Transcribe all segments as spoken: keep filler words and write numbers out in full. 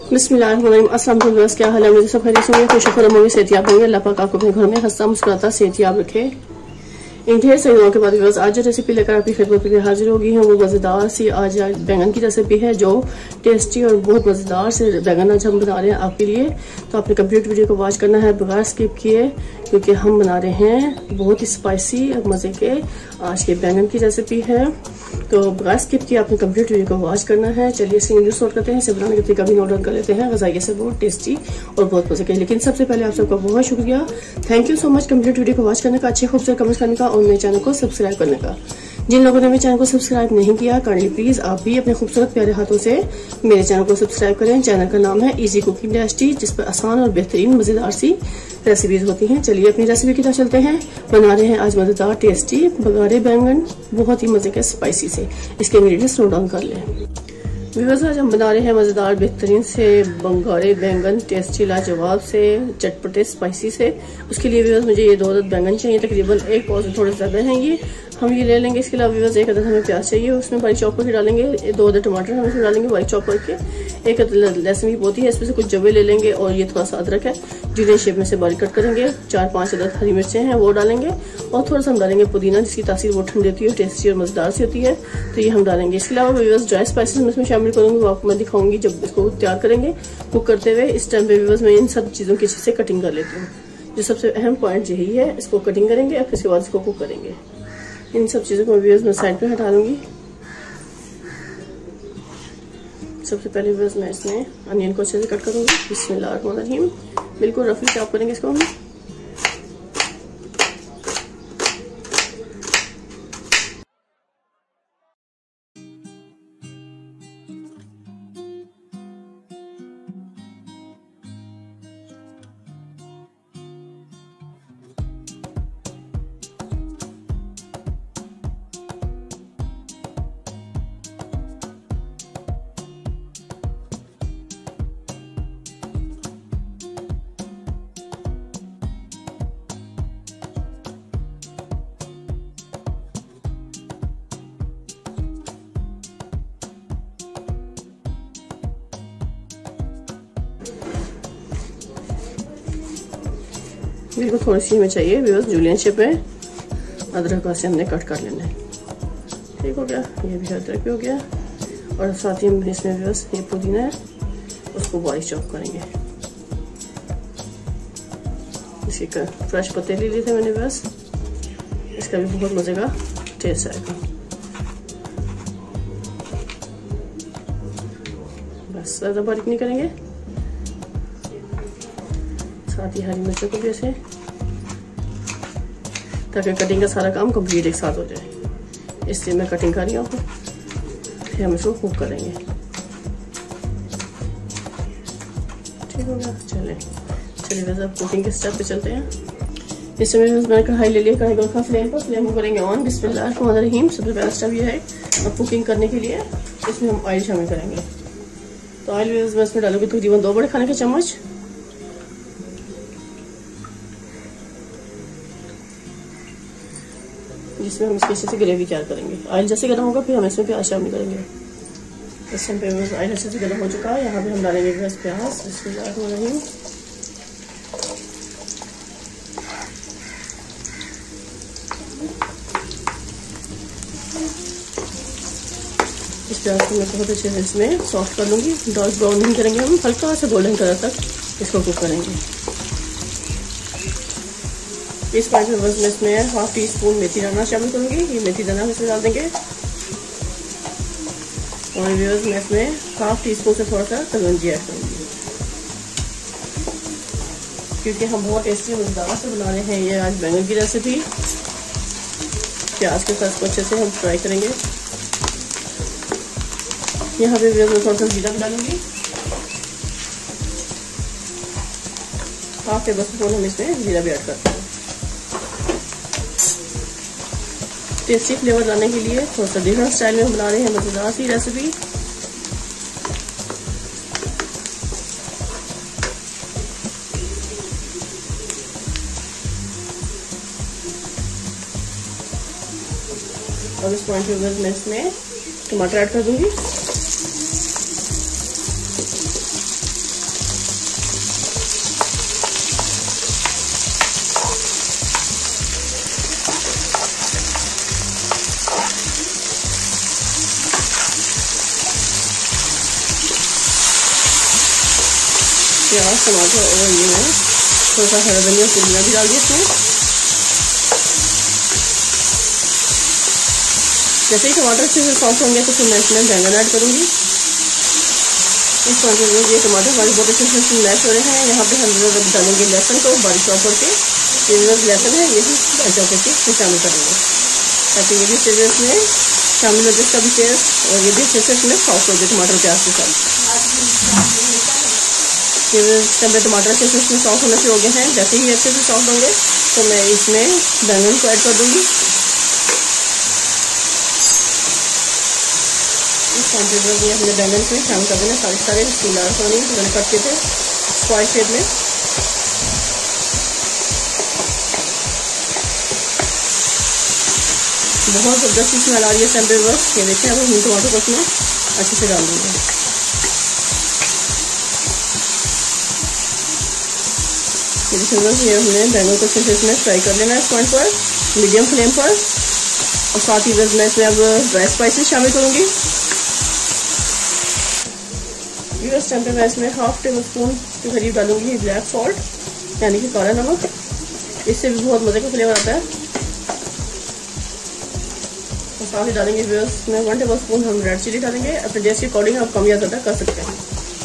बिस्मिल्लाहिर्रहमानिर्रहीम। अस्सलाम वालेकुम। क्या हाल है? मुझे सब खैरियत से होंगे, खुशखुश होंगे, सेहतियाब होंगे। अल्लाह पाक आपको अपने घर में हंसता मुस्कुराता सेहतियाब रखे। इन ढेर सारी दुआओं के बाद व्यूअर्स आज जो रेसिपी लेकर आपकी खिदमत में हाजिर होगी है वो मज़ेदार सी आज बैंगन की रेसिपी है, जो टेस्टी और बहुत मज़ेदार से बैंगन आज हम बना रहे हैं आपके लिए। तो आपने कंप्लीट वीडियो को वॉच करना है बगैर स्किप किए, क्योंकि हम बना रहे हैं बहुत ही स्पाइसी और मज़े के आज के बैंगन की रेसिपी है। तो बगैर स्किप किए आपने कंप्लीट वीडियो को वॉच करना है। चलिए इसे इंग्लिश नोट करते हैं, इसे बनाने के तरीका भी नोट डाउन कर लेते हैं। गज़ाइये से बहुत टेस्टी और बहुत मज़े के। लेकिन सबसे पहले आप सबका बहुत शुक्रिया, thank you so much complete video को वॉच करने का, अच्छे खूबसूरत कमेंट्स करने का और मेरे चैनल को सब्सक्राइब करने का। जिन लोगों ने मेरे चैनल को सब्सक्राइब नहीं किया, काइंडली प्लीज आप भी अपने खूबसूरत प्यारे हाथों से मेरे चैनल को सब्सक्राइब करें। चैनल का नाम है इजी कुकिंग टेस्टी, जिस पर आसान और बेहतरीन मजेदार सी रेसिपीज होती हैं। चलिए अपनी रेसिपी की तरफ चलते हैं। बना रहे हैं आज मजेदार टेस्टी बघारे बैंगन, बहुत ही मजे के स्पाइसी से। इसके इंग्रेडिएंट्स नोट डाउन कर लें। व्यूअर्स आज हम बना रहे हैं मजेदार बेहतरीन से बघारे बैंगन, टेस्टी लाजवाब से चटपटे स्पाइसी से। उसके लिए व्यूअर्स मुझे ये दो अदद बैंगन चाहिए, तकरीबन एक पाव से थोड़े ज्यादा हैं ये, हम ये ले लेंगे। इसके अलावा व्यूअर्स एक अदद हमें प्याज चाहिए, उसमें बारीक चॉप करके डालेंगे। दो अदद टमाटर हम इसमें डालेंगे बारीक चॉप करके। एक अदद लहसुन की पोती है, इसमें से कुछ जवे ले लेंगे और ये थोड़ा सा अदरक है, जिन्हें शेप में से बारीक कट करेंगे। चार पांच अदद हरी मिर्चें हैं वो डालेंगे और थोड़ा सा हम डालेंगे पुदीना, जिसकी तासीर वो ठंडी होती है, टेस्टी और मजेदार सी होती है, तो ये हम डालेंगे। इसके अलावा व्यूअर्स ड्राई स्पाइसेस मैं इसमें शामिल करूंगी, वो आपको मैं दिखाऊंगी जब इसको तैयार करेंगे कुक करते हुए। इस टाइम पे व्यूअर्स मैं इन सब चीजों की अच्छे से कटिंग कर लेती हूँ। जो सबसे अहम पॉइंट यही है, इसको कटिंग करेंगे और फिर इसके बाद इसको कुक करेंगे। इन सब चीजों को व्यूअर्स मैं साइड पे हटा लूंगी। सबसे पहले व्यूअर्स मैं इसमें अनियन को अच्छे से कट करूंगी। बिस्मिल्लाहिर्रहमानिर्रहीम। बिल्कुल रफली चॉप करेंगे इसको हम। बिल्कुल थोड़ी सी हमें चाहिए व्यूअर्स जूलियन शेप में। अदरक का से हमने कट कर लेना है। ठीक हो गया, ये भी अदरक भी हो गया और साथ ही हम इसमें व्यूअर्स ये पुदीना है, उसको बारीक चॉप करेंगे। इसके फ्रेश पत्ते ले लिए थे मैंने व्यूअर्स, इसका भी बहुत मजे का टेस्ट आएगा। बस ज्यादा बारीक नहीं करेंगे। साथ ही हरी मिर्चों को भी ऐसे, ताकि कटिंग का सारा काम कंप्लीट एक साथ हो जाए, इसलिए मैं कटिंग कर रही हूँ। फिर हम इसको कुक करेंगे। ठीक हो गया, चले चलिए वैसे अब कुकिंग के स्टेप पे चलते हैं। इस समय मैंने कढ़ाई ले लिया, कढ़ाई को रखा फ्लेम पर, फ्लेम को करेंगे ऑन। बिस्मिल्लाहिर्रहमानिर्रहीम। सबसे पहला स्टेप ये है, अब कुकिंग करने के लिए इसमें हम ऑयल शामिल करेंगे। तो ऑयल मैं इसमें डालूंगी तकरीबन दो बड़े खाने के चम्मच। जिसमें हम इसके अच्छे से ग्रेवी तैयार करेंगे। ऑयल जैसे गर्म होगा फिर हम इसमें प्याज शामिल करेंगे। इस टाइम पे ऑयल अच्छे से गर्म हो चुका है, यहाँ पे हम डालेंगे बस प्याज। बिस्मिल्लाहिर्रहमानिर्रहीम। इस प्याज को मैं बहुत अच्छे से इसमें सॉफ्ट कर लूंगी। डार्क ब्राउन नहीं करेंगे हम, हल्का सा गोल्डन कलर तक इसको कुक करेंगे। इस पॉइंट में बस मैं इसमें हाफ टी स्पून मेथी दाना शामिल करूंगी। ये मेथी दाना इसमें डाल देंगे और व्यूअर्स मैं इसमें हाफ टी स्पून से थोड़ा सा कलौंजी ऐड करूंगी, क्योंकि हम बहुत टेस्टी मजेदार से बना रहे हैं ये आज बैंगन की रेसिपी। प्याज के साथ इसको अच्छे से हम फ्राई करेंगे। यहाँ पे व्यूअर्स मैं थोड़ा सा जीरा भी डालूंगी। हाफ टेबल स्पून हम इसमें जीरा भी ऐड करते हैं। टेस्टी फ्लेवर लाने के लिए थोड़ा सा डिफरेंट स्टाइल में बना रहे हैं मजेदार सी रेसिपी। और इस पॉइंट पे मैं इसमें टमाटर ऐड कर दूंगी। प्याज टमाटर और ये मैं थोड़ा सा हरा धनिया पुदीना भी डाल दिया इसमें। जैसे ही टमाटर अच्छे से सॉफ्ट होंगे तो फिर मैं इसमें बैंगन ऐड करूँगी। इस तरह से ये टमाटर हमारे बहुत अच्छे से मैश हो रहे हैं। यहाँ पे हम लोग डालेंगे लहसुन को बारीक चॉप करके, ये लहसुन है ये भी बारीक चॉप करके इसमें शामिल करेंगे ताकि ये भी सीजन में शामिल हो जाए इसका भी टेस्ट और ये भी अच्छे से इसमें सॉफ्ट हो जाए टमाटर प्याज के साथ। ये टमाटर अच्छे से इसमें सॉफ्ट होने से हो गए हैं। जैसे ही अच्छे से सॉफ्ट होंगे तो मैं इसमें बैंगन को ऐड कर दूँगी। इस टाइम पे जो हमने बैंगन को शामिल कर देना सारे सारे लाल पानी मैंने कट के थे स्क्वायर शेप में। बहुत ज़बरदस्त स्मेल आ रही है इस टाइम पे बस। ये देखें अब हम टमाटो को इसमें अच्छे से डाल देंगे। ये देखिए बस ये हमने बैंगन को अच्छे से इसमें फ्राई कर लेना है इस पॉइंट पर मीडियम फ्लेम पर। और साथ ही बस मैं इसमें अब ड्राई स्पाइसेस शामिल करूँगी। इस टाइम पे मैं इसमें हाफ टेबल स्पून के करीब डालूंगी ब्लैक सॉल्ट यानी कि काला नमक। इससे भी बहुत मज़े का फ्लेवर आता है। और साथ ही डालेंगे इसमें वन टेबल स्पून हम रेड चिली डालेंगे। अपने टेस्ट के अकॉर्डिंग आप कम या ज़्यादा कर सकते हैं।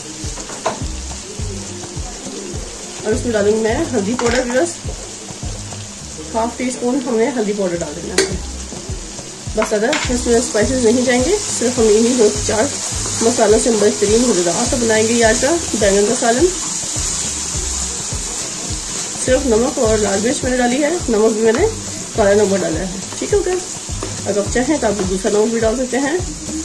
और इसमें डालूंगी मैं हल्दी पाउडर बस हाफ टी स्पून हमने हल्दी पाउडर डाल देना है। बस ज़्यादा इसमें स्पाइसेस नहीं जाएंगे, सिर्फ हम इन्हीं दो चार मसालों से बेहतरीन मज़ेदार सा बनाएंगे आज का बैंगन का सालन। सिर्फ नमक और लाल मिर्च मैंने डाली है, नमक भी मैंने काला नमक डाला है। ठीक है ओके। अगर आप चाहें तो आप दूसरा नमक भी डाल सकते हैं।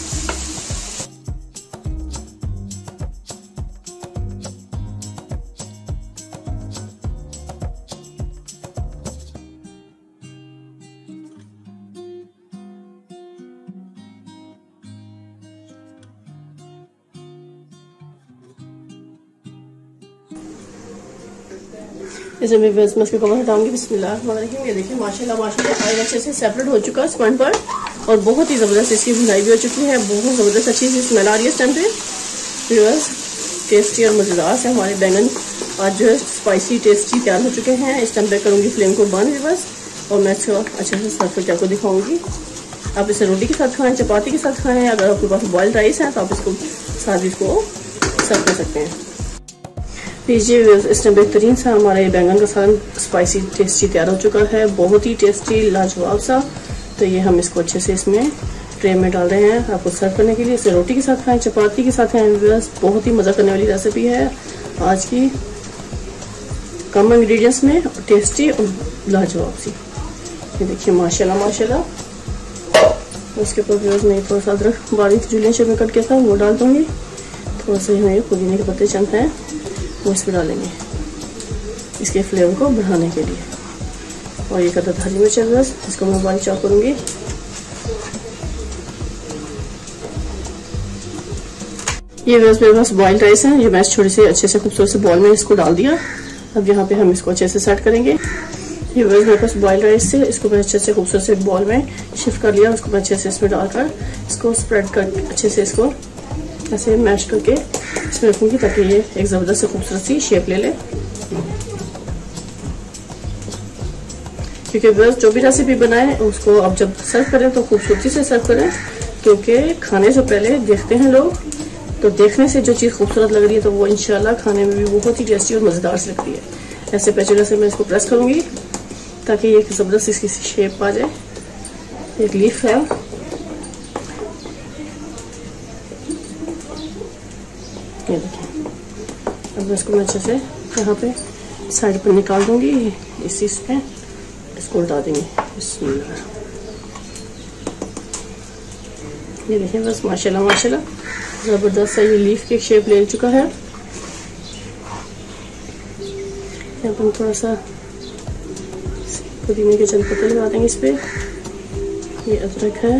इसे मैं मैं इसके कवर हटाऊंगी। बिस्मिल्लाह। ये देखिए माशाल्लाह माशाल्लाह ऑयल अच्छे से सेपरेट हो चुका है इस पॉइंट पर और बहुत ही ज़बरदस्त इसकी भुनाई भी हो चुकी है। बहुत ज़बरदस्त अच्छी सी स्मेल आ रही है इस टाइम पे। व्यूअर्स टेस्टी और मज़ेदार से हमारे बैंगन आज जो है स्पाइसी टेस्टी तैयार हो चुके हैं। इस टाइम पे करूँगी फ्लेम को बंद व्यूअर्स और मैं इसको अच्छे से सर्व करके आपको दिखाऊँगी। आप इसे रोटी के साथ खाएँ, चपाती के साथ खाएँ। अगर आपके पास बॉइल्ड राइस है तो आप इसको साथ इसको सर्व कर सकते हैं। लीजिए इस टाइम बेहतरीन सा हमारा ये बैंगन का सालन स्पाइसी टेस्टी तैयार हो चुका है। बहुत ही टेस्टी लाजवाब सा। तो ये हम इसको अच्छे से इसमें ट्रे में डाल रहे हैं आपको सर्व करने के लिए। इसे रोटी के साथ खाएं, चपाती के साथ खाएं। बस बहुत ही मज़ा करने वाली रेसिपी है आज की, कम इंग्रेडिएंट्स में टेस्टी और लाजवाब सी। ये देखिए माशाल्लाह माशाल्लाह। उसके ऊपर व्यूअर्स मैं थोड़ा सा अदरक बारीक जुलियन शेप में कट के था वो डाल दूँगी। थोड़ा सा हमें पुदीने के पत्ते चंद हैं वो इसमें डालेंगे इसके फ्लेवर को बढ़ाने के लिए। और ये कदर हरी मिर्च है बस इसको मैं बारीक चॉप करूँगी। ये बस मेरे पास बॉइल्ड राइस है। ये मैं छोटे से अच्छे से खूबसूरत से बॉल में इसको डाल दिया। अब यहाँ पे हम इसको अच्छे से सेट करेंगे। ये बस मेरे पास बॉइल्ड राइस से इसको मैं अच्छे से खूबसूरत से बॉल में शिफ्ट कर लिया। उसको मैं अच्छे से इसमें डालकर इसको स्प्रेड कर अच्छे से इसको ऐसे मैश करके इसमें रखूँगी ताकि ये एक ज़बरदस्त से खूबसूरत सी शेप ले ले। क्योंकि बस जो भी रेसिपी बनाए उसको अब जब सर्व करें तो खूबसूरती से सर्व करें, क्योंकि खाने से पहले देखते हैं लोग तो देखने से जो चीज़ खूबसूरत लग रही है तो वो इंशाल्लाह खाने में भी बहुत ही टेस्टी और मज़ेदार से लगती है। ऐसे पैचुला से मैं इसको प्रेस करूँगी ताकि एक ज़बरदस्त इसकी शेप आ जाए। एक लीफ है ये देखिए। अब इसको मैं अच्छे से यहाँ पे साइड पर निकाल दूंगी। इस चीज़ पे इसको उल्टा देंगे। ये देखिए बस माशाल्लाह माशाल्लाह ज़बरदस्त सा ये लीफ की शेप ले चुका है। यहाँ पर थोड़ा सा पुदीने के चंद पत्ते लगा देंगे इस पे। ये अदरक है,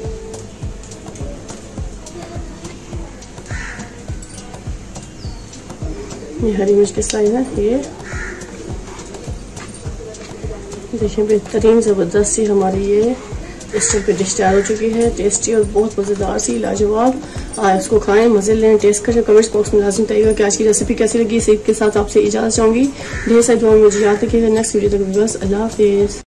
ये हरी मिर्च के साइज है। ये देखिए बेहतरीन ज़बरदस्त सी हमारी ये इस टाइप पे डिश तैयार हो चुकी है, टेस्टी और बहुत मज़ेदार सी, लाजवाब। आप इसको खाएं, मज़े लें, टेस्ट करें। कमेंट्स बॉक्स में लाजिम बताइएगा कि आज की रेसिपी कैसी लगी। इसी के साथ आपसे इजाज़त चाहूँगी। ढेर सारी दुआ में मुझे याद रखिएगा। नेक्स्ट वीडियो तक बस अल्लाह हाफिज़।